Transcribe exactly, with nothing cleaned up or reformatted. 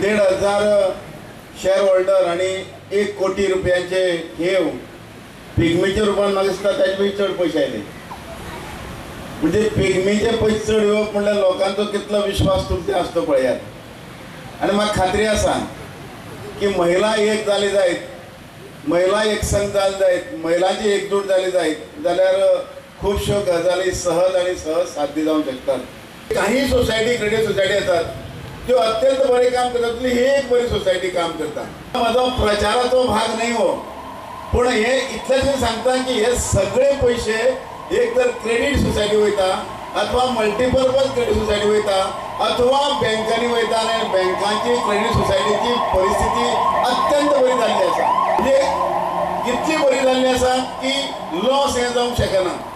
देड हजार share holder आणि एक कोटी रुपयांचे ठेव पिगमीच्या रूपान म्हाका दिसता ताचे चड पयशे आयले. म्हणजे पिगमीचे पयशे चड येवप म्हणल्यार लोकांचो कितलो विश्वास तुमचे आसता पळयात. आनी म्हाका खात्री आसा की महिला एक जाली जायत, महिला एकसंग जाली जायत, महिलांची एकजूट जाली जायत जाल्यार खूबश्यो गजाली सहज आणि सहज साध्य जावंक शकतात. काही सोसायटी क्रेडीट सोसायटी आसात त्यो अत्यंत बरे काम करतात. ही एक बरी सोसायटी काम करता. माझा प्रचाराचो भाग नाही हो, पण हे इतलेच सांगता की हे सगळे पैसे एक तर क्रेडीट सोसायटी वयता अथवा मल्टीपर्पज क्रेडीट सोसायटी वयता अथवा बँकांनी वयता आणि बँकांची क्रेडीट सोसायटीची परिस्थिती अत्यंत बरी जाल्ली आसा. म्हणजे इतली बरी जाल्ली आसा की लॉस हे जावंक शकना.